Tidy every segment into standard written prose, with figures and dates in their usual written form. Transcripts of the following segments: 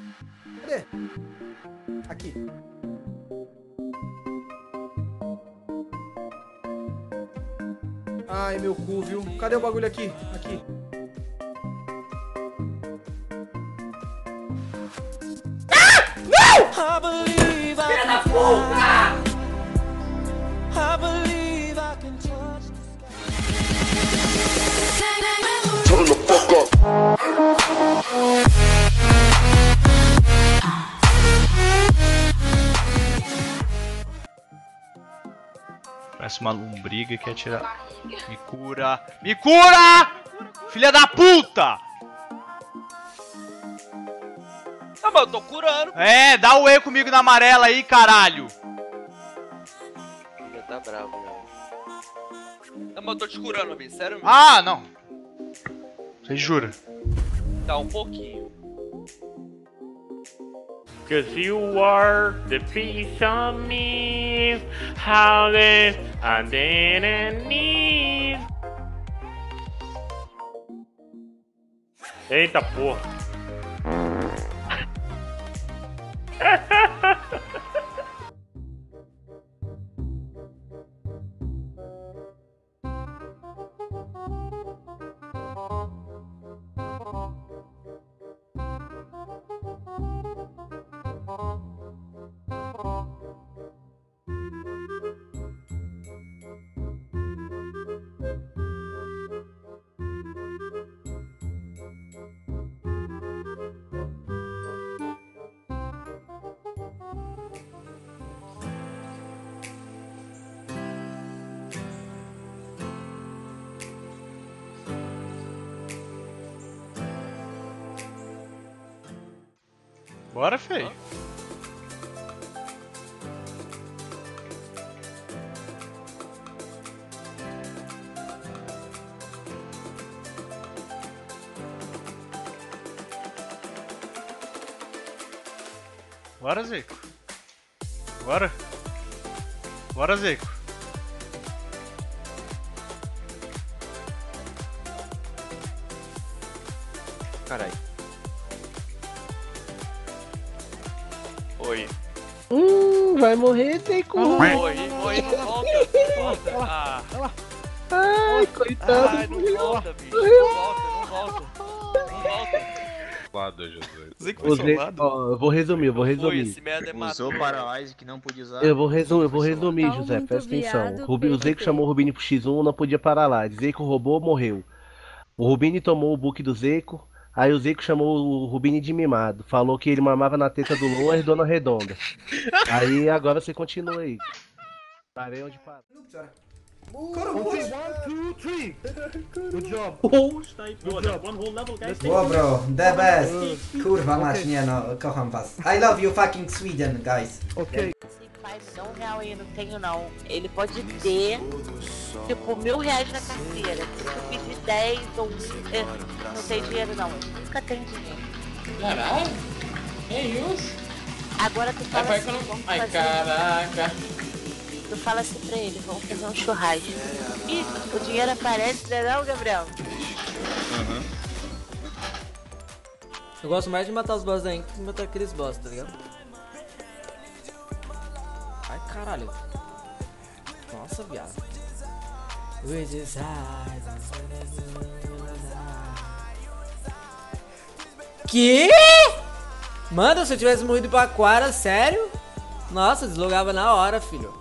Cadê? Aqui. Ai, meu cu, viu? Cadê o bagulho aqui? Aqui. Ah! Não! Filha da puta! Turn the fuck up. Parece uma lombriga que quer tirar. Me cura! Me cura! Filha da puta! Ah, mas eu tô curando. É, dá o E comigo na amarela aí, caralho! Já tá bravo, já. Ah, mas eu tô te curando, amigo. Sério mesmo. Ah, não! Você jura? Tá um pouquinho. Cause you are the piece of me, how this I didn't need. Eita porra. Bora, feio. Bora, Zico. Bora. Bora, Zico. Caralho. Oi. Vai morrer, Seiko. Morri, volta. Ah. Ai, coitado. Ai, não volta, bicho. Não volta. Zico Ô, Zé, ó, eu vou resumir. Foi, esse merda é Usou matou. Paralyze que não podia usar. Eu vou resumir, Tá José, muito presta atenção. viado, O Zeiko chamou o Rubini pro X1, não podia parar lá. Zeiko roubou, morreu. O Rubini tomou o book do Zeiko, aí o Zeiko chamou o Rubini de mimado. Falou que ele mamava na teta do Loa e Dona Redonda. Aí agora você continua aí. Parei onde parou. Wow, bro, the best. Kurwa mać, nie no, kocham was. I love you fucking Sweden, guys. Ok. Faz R$1 aí, não tenho não. Ele pode ter, tipo, R$1.000 na carteira. Se eu pedir 10 ou 1, não tem dinheiro não. Eu nunca tenho dinheiro. Caralho? Que isso? Agora tu fala assim, vamos Ai, fazer... caraca. Tu fala assim pra ele, vamos fazer um churrasco. Ih, o dinheiro aparece, né não, Gabriel? Eu gosto mais de matar os boss da Inc que de matar aqueles boss, tá ligado? Ai, caralho. Nossa, viado. Que? Mano, se eu tivesse morrido pra Aquara, sério? Nossa, deslogava na hora, filho.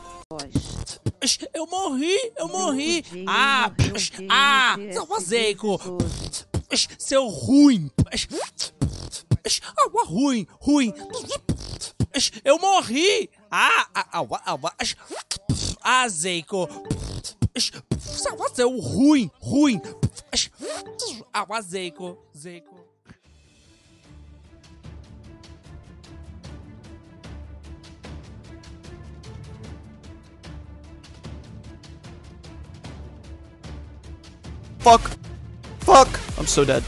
Eu morri. Salva Zeiko. Seu ruim. Ruim. Eu morri. Zeiko. Salva seu ruim. Zeiko. Fuck! I'm so dead.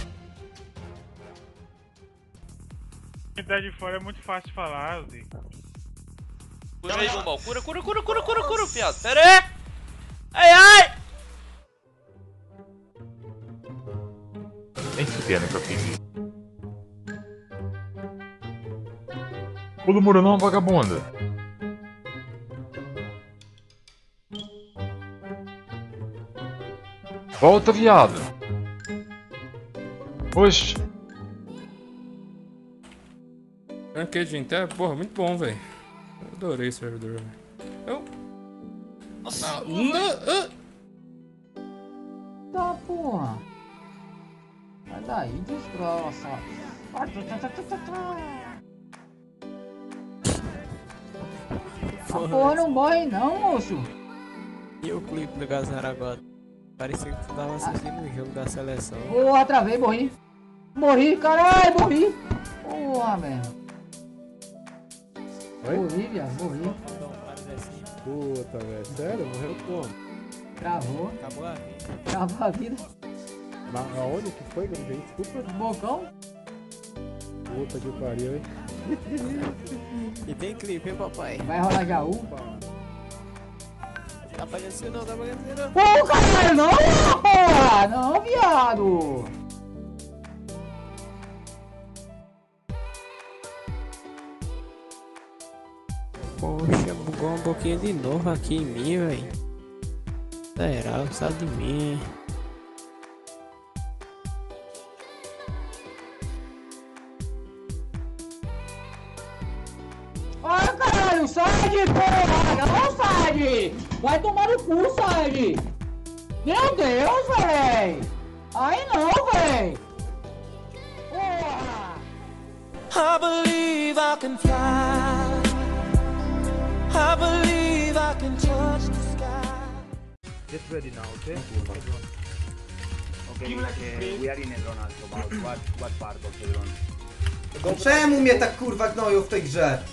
Quem tá de fora é muito fácil de falar, Zico. Cura aí, bombal. Cura, fiado. Pera aí! Ai! Nem fudendo que eu fiz. Ô, Lumura, não, vagabunda. Volta, viado. Oxe. Arcade Intel, porra, muito bom, velho. Adorei esse servidor, velho. Nossa, Tá, porra. Sai daí, destroça. Porra, não morre não, moço. E o clipe do Gazaragotta? Parecia que tu tava assistindo o jogo da seleção. Porra, travei, morri. Morri, caralho, morri. Porra, velho. Morri, viado, morri. Puta, velho. Sério? Morreu como? Travou. Acabou a vida. Travou a vida. Mas aonde que foi, meu gente? Desculpa. Bocão? Puta que pariu, hein? E tem clipe, hein, papai? Vai rolar Jaú? Tá aparecendo não, tá aparecendo não. Pô, caralho, não, porra! Não, viado! Poxa, bugou um pouquinho de novo aqui em mim, velho. Será? Sai de mim. Ai, caralho, Side, porra! Não, Side! Vai tomar no cu, Side! Meu Deus, véi! Ai, não, véi! Porra! I believe I can fly. I believe I can touch the sky. Get ready now, okay? Okay, we are in a drone also. What part of the drone? Czemu mnie tak kurwa gnoją w tej grze?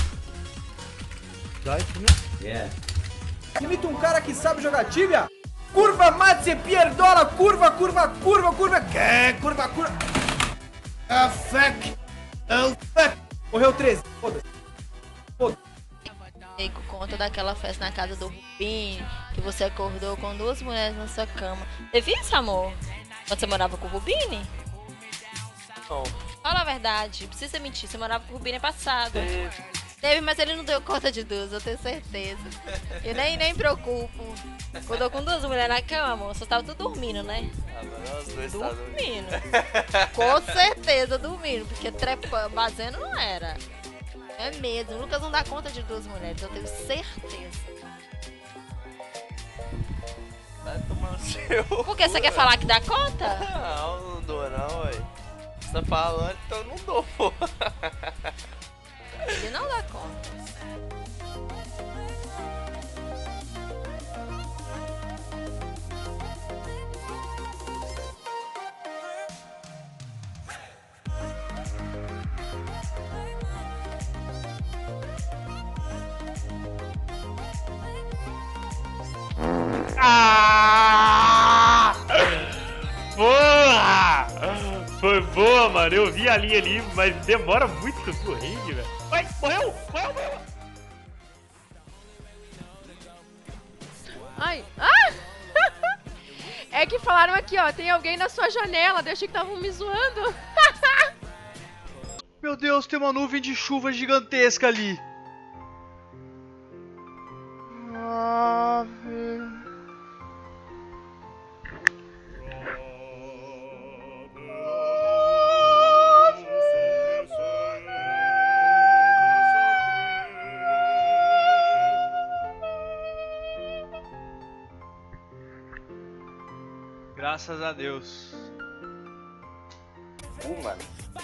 Yeah. Imita um cara que sabe jogar Tibia. Curva, mate, pierdola, curva, curva, curva, curva. Que? Curva, curva. Ah, fuck. Oh, fuck. Morreu 13. Foda-se. Por conta daquela festa na casa do Rubinho, que você acordou com 2 mulheres na sua cama. Teve isso, amor? Quando você morava com o Rubini? Não. Fala a verdade, precisa mentir, você morava com o Rubini passado. Teve, mas ele não deu conta de 2, eu tenho certeza. Eu nem preocupo. Acordou com 2 mulheres na cama, amor, só tava tudo dormindo, né? Os dois dormindo. Com certeza dormindo, porque trepando, bazendo não era. É mesmo, o Lucas não dá conta de 2 mulheres, eu tenho certeza. Vai tomar no seu. Por que você quer falar que dá conta? Não dou não, ué. Você tá falando, então eu não dou, pô. Ele não dá conta. Porra! Foi boa, mano. Eu vi a linha ali, mas demora muito pro ringue, velho. Vai, morreu! Morreu! Ai, ah! É que falaram aqui, ó, tem alguém na sua janela, eu achei que estavam me zoando. Meu Deus, tem uma nuvem de chuva gigantesca ali. Ah, velho. Graças a Deus. Mano.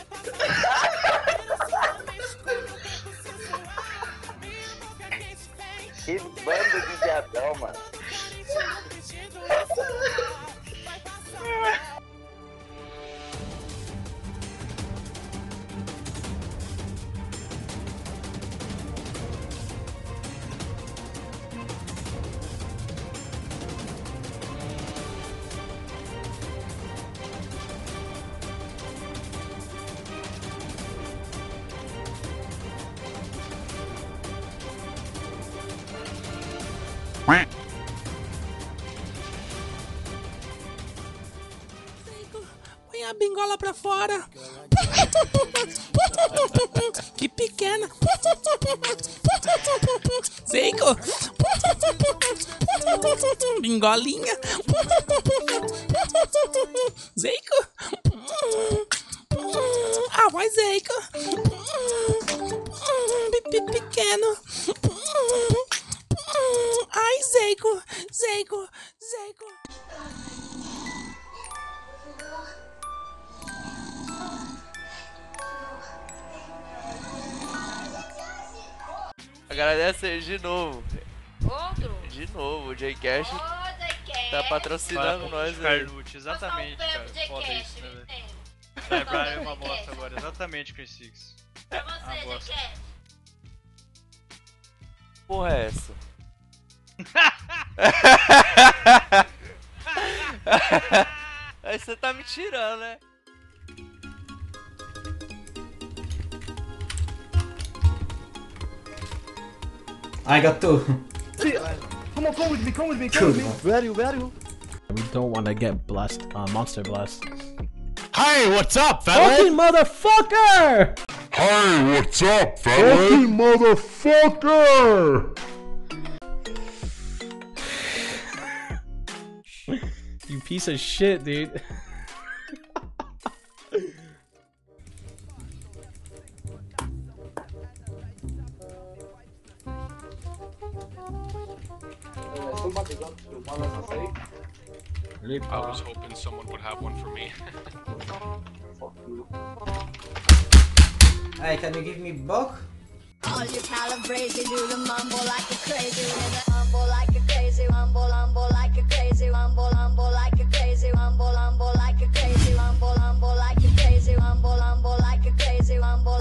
Que bando de viadão, mano. Põe a bingola pra fora. Que pequena. pingolinha. Zeico. Ah, vai, Zeico. Pequeno. Ai, Zeico. Zeico. Zeico. Agradecer de novo. Outro? De novo, o J-Cash tá patrocinando nós aí. Carnute, exatamente, cara. Foda isso, né, velho? Cyber é uma bosta agora, exatamente, Chris Six. Pra você, J-Cash. Porra é essa? Aí você tá me tirando, né? I got two. Come on, come with me, come with me, come with me. Where are you, where are you? We don't want to get blessed, monster blessed. Hey, what's up, fella? Fucking motherfucker! Hey, what's up, fella? Fucking motherfucker! You piece of shit, dude. I was hoping someone would have one for me. Hey, can you give me book? All you calibrated, do the mumble like a crazy with a humble like a crazy humble like a crazy humble like a crazy humble like a crazy humble like a crazy humble like a crazy humble